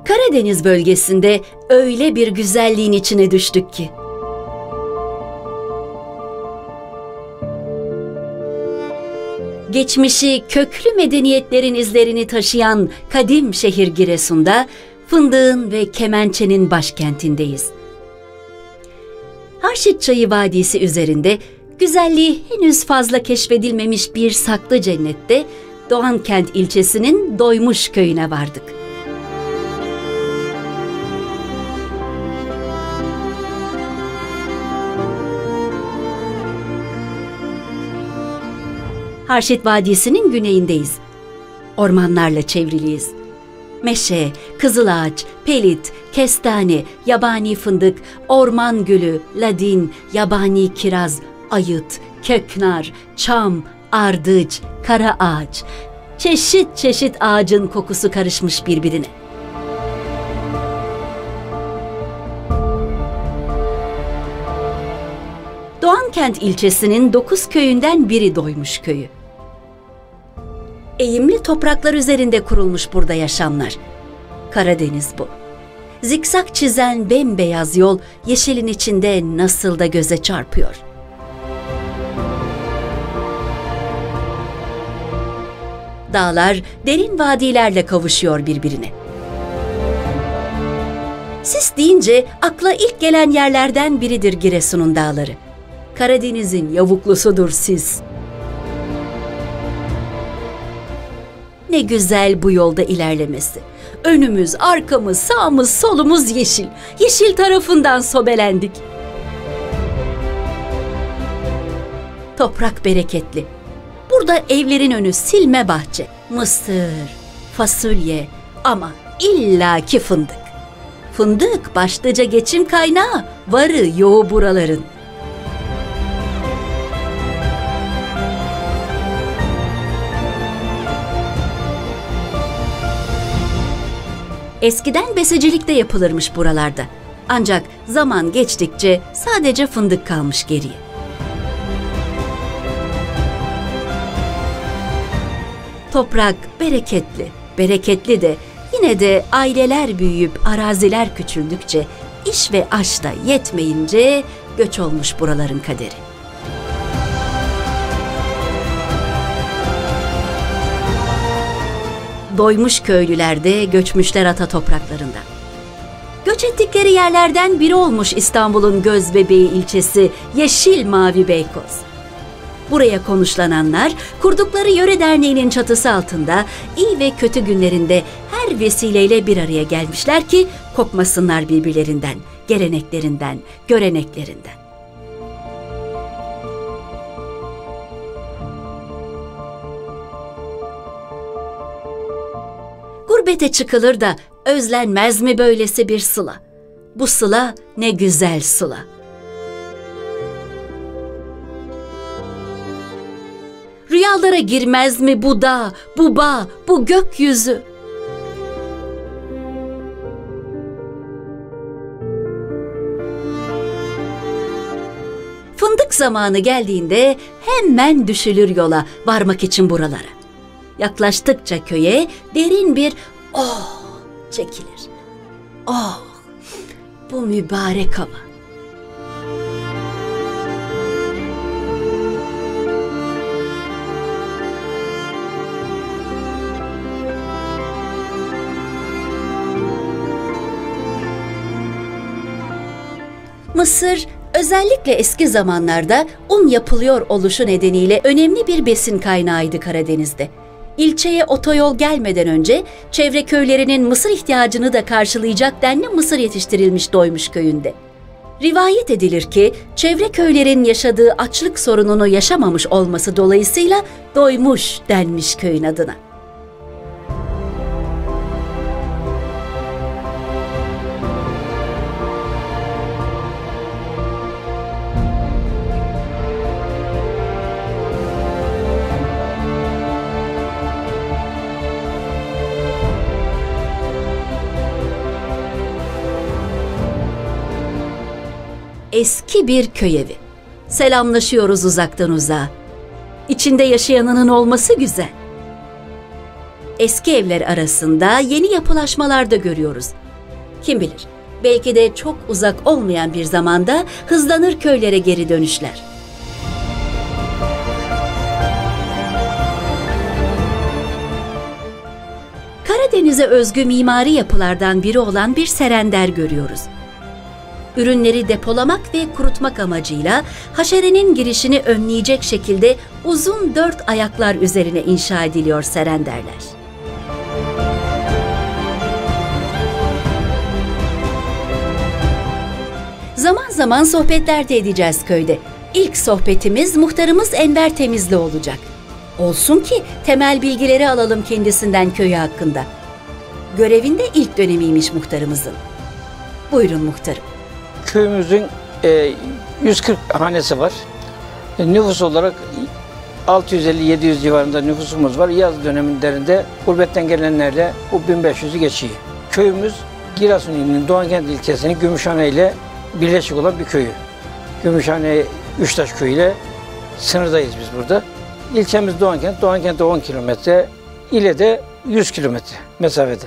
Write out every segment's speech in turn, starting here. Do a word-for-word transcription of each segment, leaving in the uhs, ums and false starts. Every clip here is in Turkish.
Karadeniz bölgesinde öyle bir güzelliğin içine düştük ki. Geçmişi köklü medeniyetlerin izlerini taşıyan kadim şehir Giresun'da fındığın ve kemençenin başkentindeyiz. Harşit Çayı Vadisi üzerinde güzelliği henüz fazla keşfedilmemiş bir saklı cennette Doğankent ilçesinin Doymuş köyüne vardık. Harşit Vadisi'nin güneyindeyiz. Ormanlarla çevriliyiz. Meşe, kızılağaç, pelit, kestane, yabani fındık, orman gülü, ladin, yabani kiraz, ayıt, köknar, çam, ardıç, kara ağaç. Çeşit çeşit ağacın kokusu karışmış birbirine. Doğankent ilçesinin dokuz köyünden biri Doymuş köyü. Eğimli topraklar üzerinde kurulmuş burada yaşamlar. Karadeniz bu. Zikzak çizen bembeyaz yol yeşilin içinde nasıl da göze çarpıyor. Dağlar derin vadilerle kavuşuyor birbirine. Sis deyince akla ilk gelen yerlerden biridir Giresun'un dağları. Karadeniz'in yavuklusudur Sis. Ne güzel bu yolda ilerlemesi. Önümüz, arkamız, sağımız, solumuz yeşil. Yeşil tarafından sobelendik. Toprak bereketli. Burada evlerin önü silme bahçe. Mısır, fasulye ama illaki fındık. Fındık başlıca geçim kaynağı, varı yoğu buraların. Eskiden besicilik de yapılırmış buralarda. Ancak zaman geçtikçe sadece fındık kalmış geriye. Toprak bereketli, bereketli de yine de aileler büyüyüp araziler küçüldükçe, iş ve aş da yetmeyince göç olmuş buraların kaderi. Doymuş köylüler de göçmüşler ata topraklarından. Göç ettikleri yerlerden biri olmuş İstanbul'un gözbebeği ilçesi Yeşil Mavi Beykoz. Buraya konuşlananlar kurdukları yöre derneğinin çatısı altında iyi ve kötü günlerinde her vesileyle bir araya gelmişler ki kopmasınlar birbirlerinden, geleneklerinden, göreneklerinden. Gurbete çıkılır da özlenmez mi böylesi bir sıla? Bu sıla ne güzel sıla. Rüyalara girmez mi bu dağ, bu bağ, bu gökyüzü? Fındık zamanı geldiğinde hemen düşülür yola varmak için buralara. Yaklaştıkça köye derin bir oh çekilir. Oh, bu mübarek hava. Mısır, özellikle eski zamanlarda un yapılıyor oluşu nedeniyle önemli bir besin kaynağıydı Karadeniz'de. İlçeye otoyol gelmeden önce çevre köylerinin mısır ihtiyacını da karşılayacak denli mısır yetiştirilmiş Doymuş köyünde. Rivayet edilir ki çevre köylerin yaşadığı açlık sorununu yaşamamış olması dolayısıyla Doymuş denmiş köyün adına. Eski bir köy evi. Selamlaşıyoruz uzaktan uzağa. İçinde yaşayanının olması güzel. eski evler arasında yeni yapılaşmalar da görüyoruz. Kim bilir, belki de çok uzak olmayan bir zamanda hızlanır köylere geri dönüşler. Karadeniz'e özgü mimari yapılardan biri olan bir serender görüyoruz. Ürünleri depolamak ve kurutmak amacıyla haşerenin girişini önleyecek şekilde uzun dört ayaklar üzerine inşa ediliyor serenderler. Zaman zaman sohbetler de edeceğiz köyde. İlk sohbetimiz muhtarımız Enver Temizli olacak. Olsun ki temel bilgileri alalım kendisinden köyü hakkında. Görevinde ilk dönemiymiş muhtarımızın. Buyurun muhtarım. Köyümüzün e, yüz kırk hanesi var. E, nüfus olarak altı yüz elli yedi yüz civarında nüfusumuz var. Yaz dönemlerinde gurbetten gelenlerle bu bin beş yüzü geçiyor. Köyümüz Giresun ilinin Doğankent ilçesinin Gümüşhane ile birleşik olan bir köyü. Gümüşhane Üçtaş köyü ile sınırdayız biz burada. İlçemiz Doğankent, Doğankent'e on kilometre, ile de yüz kilometre mesafede.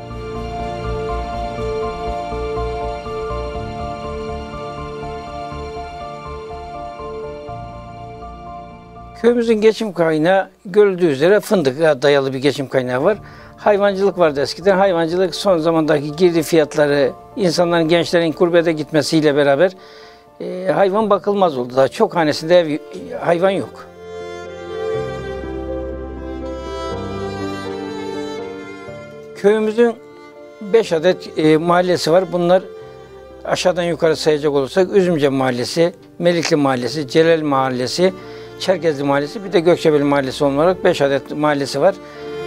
Köyümüzün geçim kaynağı görüldüğü üzere fındığa dayalı bir geçim kaynağı var. Hayvancılık vardı eskiden. Hayvancılık son zamandaki girdi fiyatları, insanların, gençlerin gurbete gitmesiyle beraber e, hayvan bakılmaz oldu. Daha çok hanesinde ev, hayvan yok. Köyümüzün beş adet e, mahallesi var. Bunlar aşağıdan yukarı sayacak olursak Üzümce Mahallesi, Melikli Mahallesi, Celal Mahallesi, Çerkezli Mahallesi, bir de Gökçebeli Mahallesi olarak beş adet mahallesi var.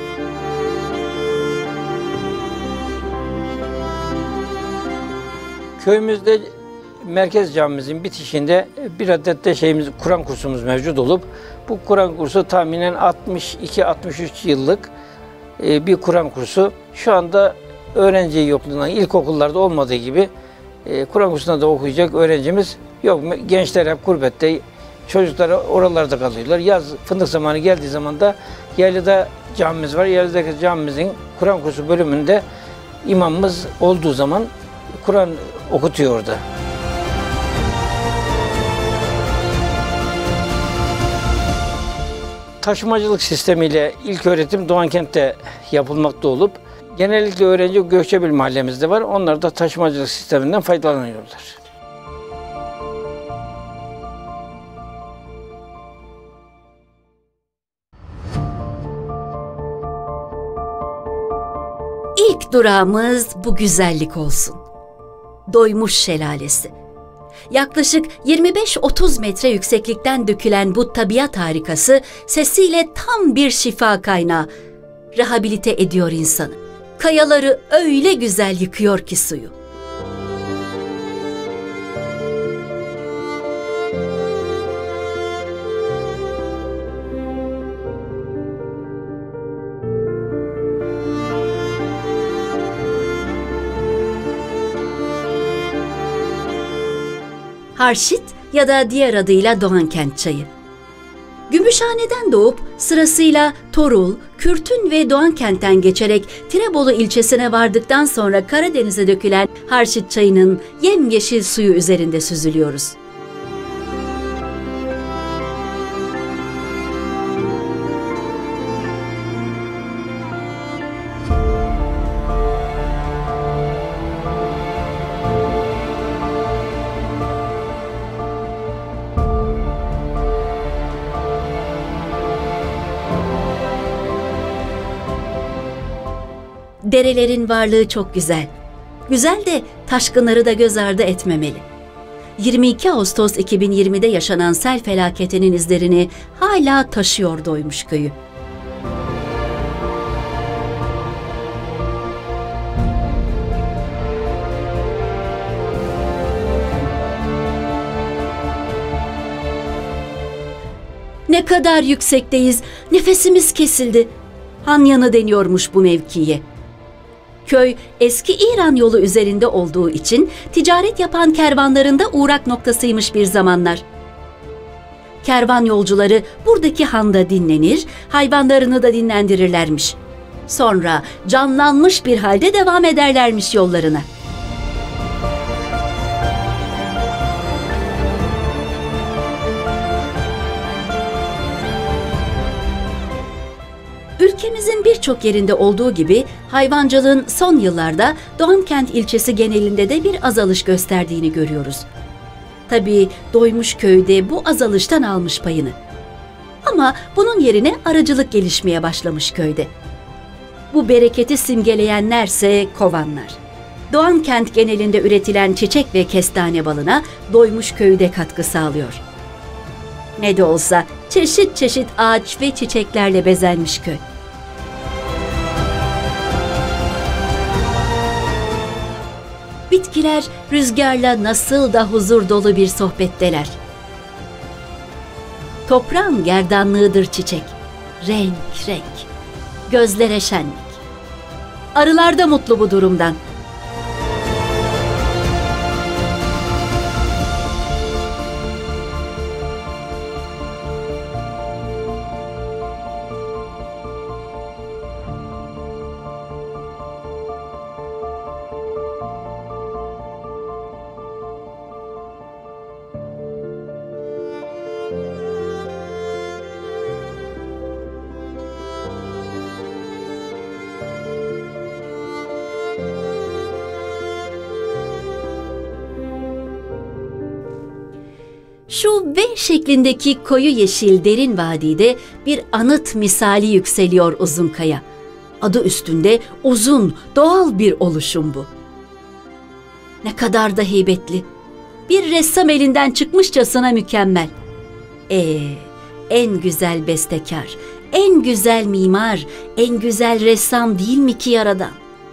Köyümüzde merkez camimizin bitişinde bir adet de şeyimiz, Kur'an kursumuz mevcut olup, bu Kur'an kursu tahminen altmış iki altmış üç yıllık bir Kur'an kursu. Şu anda öğrenci yokluğundan, ilkokullarda olmadığı gibi Kur'an kursunda da okuyacak öğrencimiz yok. Gençler hep gurbette, çocuklar oralarda kalıyorlar. Yaz fındık zamanı geldiği zaman da Yaylada camimiz var. Yayla'daki camimizin Kur'an kursu bölümünde imamımız olduğu zaman Kur'an okutuyor orada. Taşımacılık sistemiyle ilk öğretim Doğankent'te yapılmakta olup genellikle öğrenci Gökçebeli mahallemizde var. Onlar da taşımacılık sisteminden faydalanıyorlar. İlk durağımız bu güzellik olsun. Doymuş Şelalesi. Yaklaşık yirmi beş otuz metre yükseklikten dökülen bu tabiat harikası sesiyle tam bir şifa kaynağı. Rehabilite ediyor insanı. Kayaları öyle güzel yıkıyor ki suyu. Harşit ya da diğer adıyla Doğankent çayı. Gümüşhane'den doğup sırasıyla Torul, Kürtün ve Doğankent'ten geçerek Tirebolu ilçesine vardıktan sonra Karadeniz'e dökülen Harşit çayının yemyeşil suyu üzerinde süzülüyoruz. Derelerin varlığı çok güzel. Güzel de taşkınları da göz ardı etmemeli. yirmi iki Ağustos iki bin yirmide yaşanan sel felaketinin izlerini hala taşıyor Doymuş köyü. Ne kadar yüksekteyiz, nefesimiz kesildi. Hanyanı deniyormuş bu mevkiye. Köy eski İran yolu üzerinde olduğu için ticaret yapan kervanların da uğrak noktasıymış bir zamanlar. Kervan yolcuları buradaki handa dinlenir, hayvanlarını da dinlendirirlermiş. Sonra canlanmış bir halde devam ederlermiş yollarına. Ülkemizin birçok yerinde olduğu gibi hayvancılığın son yıllarda Doğankent ilçesi genelinde de bir azalış gösterdiğini görüyoruz. Tabii Doymuşköy de bu azalıştan almış payını. Ama bunun yerine arıcılık gelişmeye başlamış köyde. Bu bereketi simgeleyenlerse kovanlar. Doğankent genelinde üretilen çiçek ve kestane balına Doymuşköy'de katkı sağlıyor. Ne de olsa çeşit çeşit ağaç ve çiçeklerle bezenmiş köy. Bitkiler rüzgarla nasıl da huzur dolu bir sohbetteler. Toprağın gerdanlığıdır çiçek, renk renk, gözlere şenlik. Arılar da mutlu bu durumdan. Şu V şeklindeki koyu yeşil derin vadide bir anıt misali yükseliyor Uzunkaya. Adı üstünde uzun, doğal bir oluşum bu. Ne kadar da heybetli. Bir ressam elinden çıkmışçasına mükemmel. Ee, en güzel bestekar, en güzel mimar, en güzel ressam değil mi ki yaradan?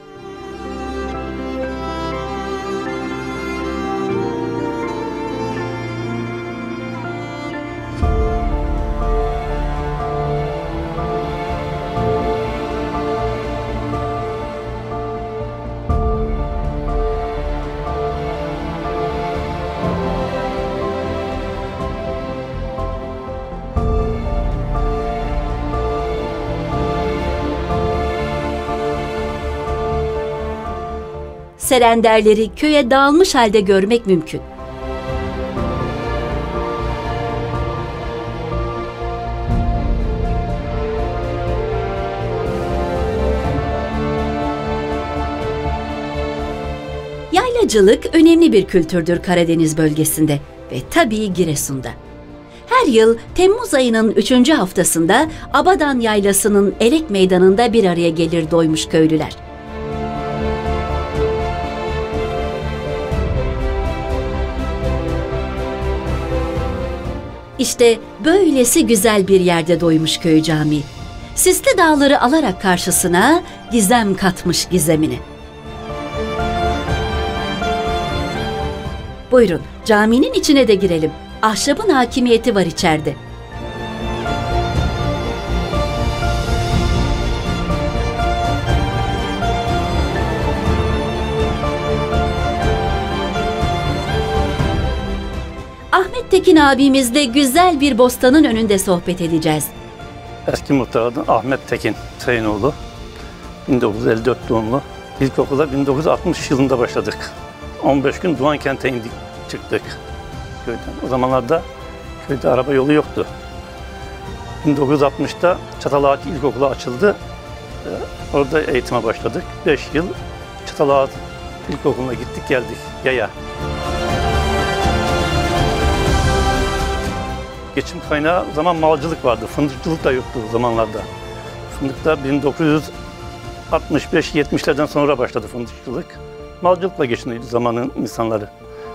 Serenderleri köye dağılmış halde görmek mümkün. Yaylacılık önemli bir kültürdür Karadeniz bölgesinde ve tabii Giresun'da. Her yıl Temmuz ayının üçüncü haftasında Abadan Yaylası'nın Elek Meydanı'nda bir araya gelir doymuş köylüler. İşte böylesi güzel bir yerde Doymuşköy Camii. Sisli dağları alarak karşısına gizem katmış gizemini. Buyurun caminin içine de girelim. Ahşabın hakimiyeti var içeride. Ahmet Tekin abimizle güzel bir bostanın önünde sohbet edeceğiz. Eski muhtar adı Ahmet Tekin Teyinoğlu. bin dokuz yüz elli dört doğumlu. İlkokula bin dokuz yüz altmış yılında başladık. on beş gün Doğankent'e indik, çıktık köyden. O zamanlarda köyde araba yolu yoktu. bin dokuz yüz altmışta Çatalağaç İlkokulu açıldı. Orada eğitime başladık. beş yıl Çatalağaç İlkokulu'na gittik geldik yaya. Geçim kaynağı o zaman malcılık vardı. Fındıkçılık da yoktu o zamanlarda. Fındık da bin dokuz yüz altmış beş yetmişlerden sonra başladı fındıkçılık. Malcılıkla geçiniyordu zamanın insanları.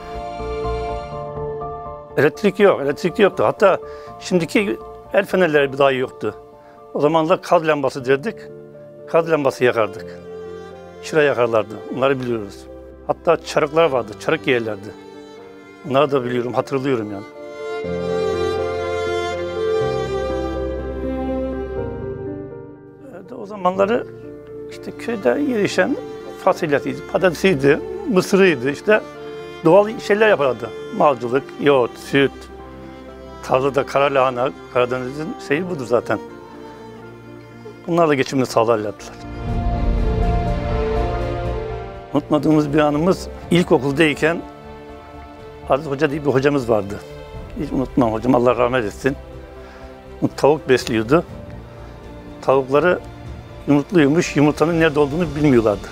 Elektrik yok, elektrik yoktu. Hatta şimdiki el fenerleri bir dahi yoktu. O zamanlar kaz lambası derdik, kaz lambası yakardık. Çıra yakarlardı, onları biliyoruz. Hatta çarıklar vardı, çarık giyerlerdi. Onları da biliyorum, hatırlıyorum yani. O zamanları işte köyde yetişen fasulyesiydi, patatesiydi, mısırıydı, işte doğal şeyler yapardı. Malcılık, yoğurt, süt, tarlada kara lahana, Karadeniz'in şeyi budur zaten. Bunlarla geçimini sağlarlardılar. Unutmadığımız bir anımız, ilkokuldayken Aziz Hoca diye bir hocamız vardı. Hiç unutmam hocam, Allah rahmet etsin. Tavuk besliyordu. Tavukları yumurtluymuş, yumurtanın nerede olduğunu bilmiyorlardı.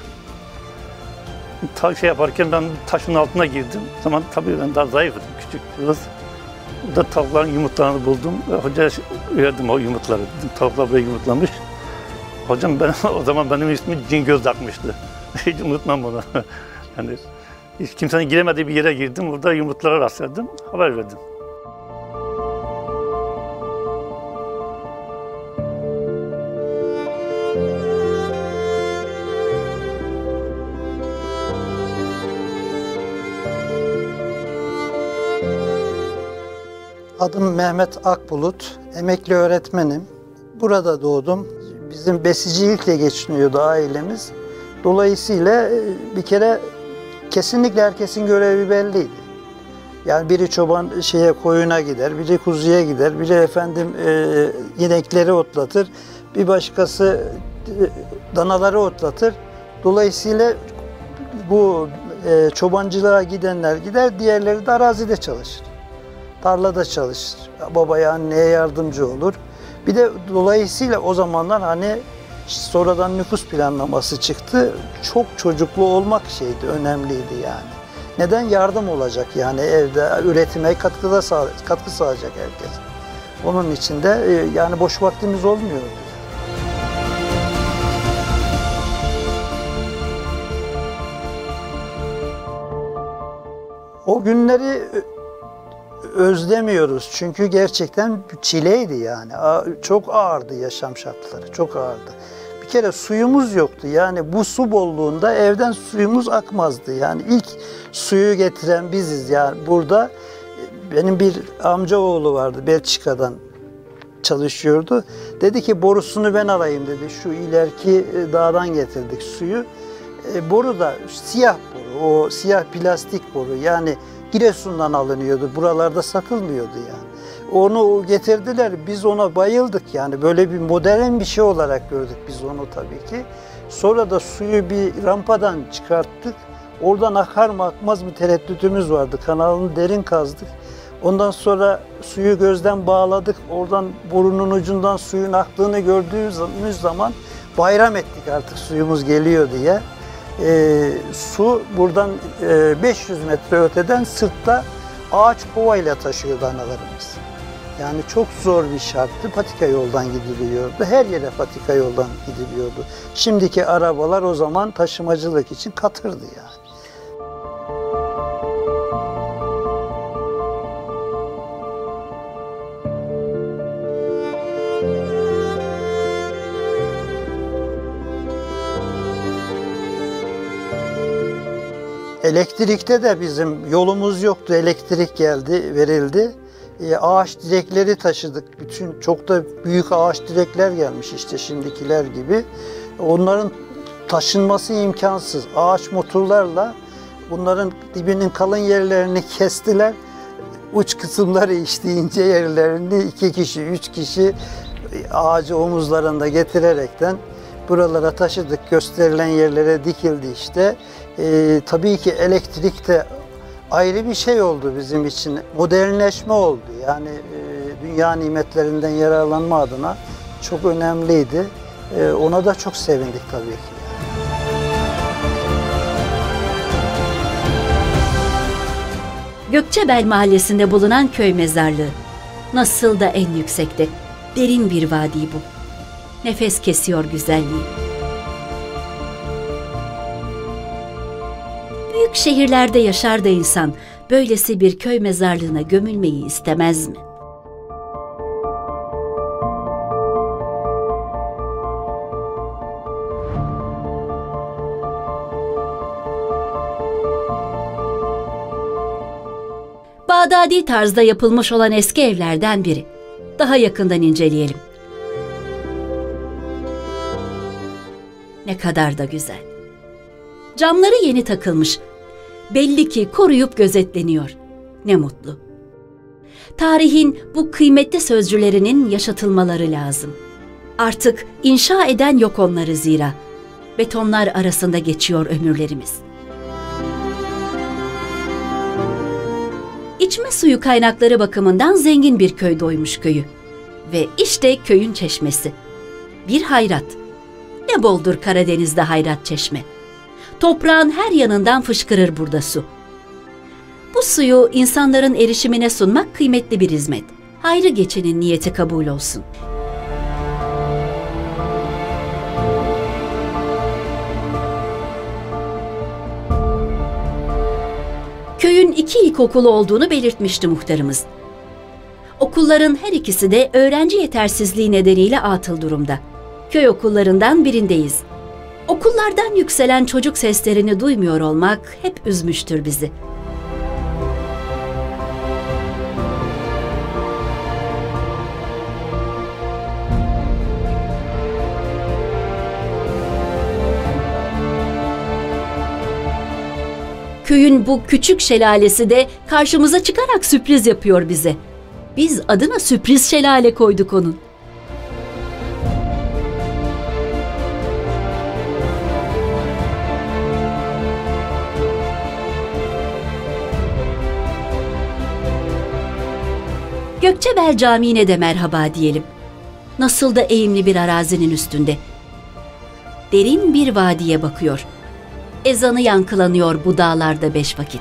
Ta şey yaparken ben taşın altına girdim. O zaman tabii ben daha zayıftım, küçük kız. Burada tavukların yumurtlarını buldum ve hocaya verdim o yumurtları. Tavuklar böyle yumurtlamış. Hocam ben, o zaman benim ismim Cingöz takmıştı. Hiç unutmam onu. Yani hiç kimsenin giremediği bir yere girdim. Burada yumurtlara rastladım, haber verdim. Adım Mehmet Akbulut, emekli öğretmenim. Burada doğdum. Bizim besicilikle geçiniyordu ailemiz. Dolayısıyla bir kere kesinlikle herkesin görevi belliydi. Yani biri çoban şeye koyuna gider, biri kuzuya gider, biri efendim e, inekleri otlatır, bir başkası e, danaları otlatır. Dolayısıyla bu e, çobancılığa gidenler gider, diğerleri de arazide çalışır. Tarlada çalışır, babaya, anneye yardımcı olur. Bir de dolayısıyla o zamanlar hani sonradan nüfus planlaması çıktı. Çok çocuklu olmak şeydi, önemliydi yani. Neden? Yardım olacak yani evde, üretime katkıda sağ, katkı sağlayacak herkes. Onun için de yani boş vaktimiz olmuyordu. O günleri özlemiyoruz çünkü gerçekten çileydi yani. Çok ağırdı yaşam şartları, çok ağırdı. Bir kere suyumuz yoktu yani bu su bolluğunda evden suyumuz akmazdı. Yani ilk suyu getiren biziz yani burada. Benim bir amcaoğlu vardı, Belçika'dan çalışıyordu. Dedi ki borusunu ben alayım dedi. Şu ileriki dağdan getirdik suyu. E, boru da siyah boru, o siyah plastik boru yani Giresun'dan alınıyordu. Buralarda satılmıyordu yani. Onu getirdiler. Biz ona bayıldık yani. Böyle bir modern bir şey olarak gördük biz onu tabii ki. Sonra da suyu bir rampadan çıkarttık. Oradan akar mı akmaz mı tereddütümüz vardı. Kanalını derin kazdık. Ondan sonra suyu gözden bağladık. Oradan borunun ucundan suyun aktığını gördüğümüz zaman bayram ettik artık suyumuz geliyor diye. E, su buradan e, beş yüz metre öteden sırtta ağaç kovayla taşıyordu analarımız. Yani çok zor bir şarttı. Patika yoldan gidiliyordu. Her yere patika yoldan gidiliyordu. Şimdiki arabalar o zaman taşımacılık için katırdı yani. Elektrikte de bizim yolumuz yoktu. Elektrik geldi, verildi. E, ağaç direkleri taşıdık. Bütün çok da büyük ağaç direkler gelmiş işte şimdikiler gibi. Onların taşınması imkansız. Ağaç motorlarla bunların dibinin kalın yerlerini kestiler. Uç kısımları işte ince yerlerini iki kişi, üç kişi ağacı omuzlarında getirerekten buralara taşıdık. Gösterilen yerlere dikildi işte. Ee, tabii ki elektrik de ayrı bir şey oldu bizim için. Modernleşme oldu. Yani e, dünya nimetlerinden yararlanma adına çok önemliydi. E, ona da çok sevindik tabii ki. Gökçebel Mahallesi'nde bulunan köy mezarlığı. Nasıl da en yüksekte. Derin bir vadi bu. Nefes kesiyor güzelliği. Büyük şehirlerde yaşar da insan böylesi bir köy mezarlığına gömülmeyi istemez mi? Bağdadi tarzda yapılmış olan eski evlerden biri. Daha yakından inceleyelim. Ne kadar da güzel. Camları yeni takılmış. Belli ki koruyup gözetleniyor. Ne mutlu. Tarihin bu kıymetli sözcülerinin yaşatılmaları lazım. Artık inşa eden yok onları zira. Betonlar arasında geçiyor ömürlerimiz. İçme suyu kaynakları bakımından zengin bir köy doymuş köyü. Ve işte köyün çeşmesi. Bir hayrat. Ne boldur Karadeniz'de hayrat çeşme. Toprağın her yanından fışkırır burada su. Bu suyu insanların erişimine sunmak kıymetli bir hizmet. Hayrı geçenin niyeti kabul olsun. Köyün iki ilkokulu olduğunu belirtmişti muhtarımız. Okulların her ikisi de öğrenci yetersizliği nedeniyle atıl durumda. Köy okullarından birindeyiz. Okullardan yükselen çocuk seslerini duymuyor olmak hep üzmüştür bizi. Köyün bu küçük şelalesi de karşımıza çıkarak sürpriz yapıyor bize. Biz adına sürpriz şelale koyduk onun. Gökçebel Camii'ne de merhaba diyelim. Nasıl da eğimli bir arazinin üstünde. Derin bir vadiye bakıyor. Ezanı yankılanıyor bu dağlarda beş vakit.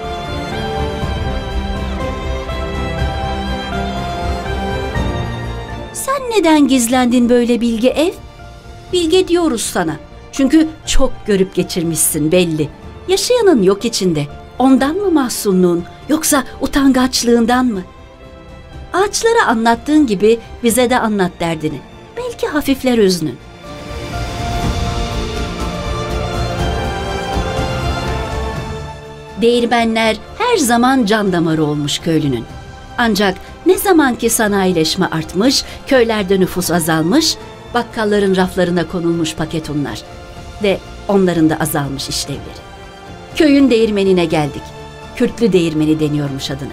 Sen neden gizlendin böyle Bilge ev? Bilge diyoruz sana. Çünkü çok görüp geçirmişsin belli. Yaşayanın yok içinde. Ondan mı mahzunluğun yoksa utangaçlığından mı? Ağaçlara anlattığın gibi bize de anlat derdini. Belki hafifler hüznün. Değirmenler her zaman can damarı olmuş köylünün. Ancak ne zamanki sanayileşme artmış, köylerde nüfus azalmış, bakkalların raflarına konulmuş paket unlar ve onların da azalmış işlevleri. Köyün değirmenine geldik. Kürklü Değirmeni deniyormuş adına.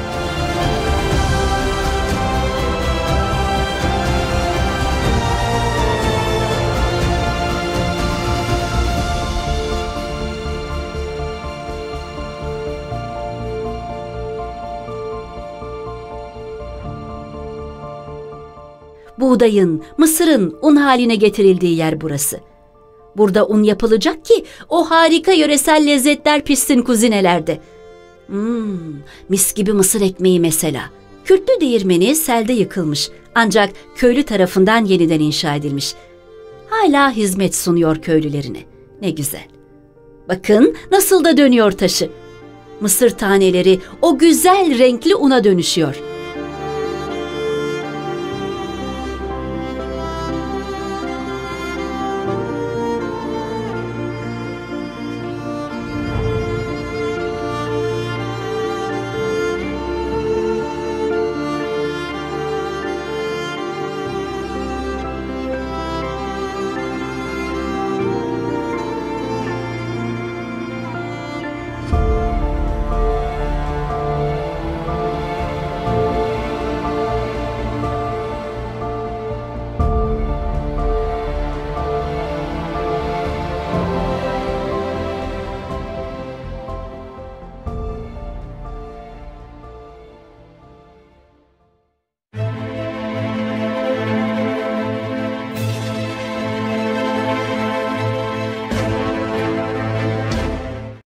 Buğdayın, mısırın un haline getirildiği yer burası. Burada un yapılacak ki o harika yöresel lezzetler pişsin kuzinelerde. Hmm, mis gibi mısır ekmeği mesela. Kürklü Değirmeni selde yıkılmış ancak köylü tarafından yeniden inşa edilmiş. Hala hizmet sunuyor köylülerine. Ne güzel. Bakın nasıl da dönüyor taşı. Mısır taneleri o güzel renkli una dönüşüyor.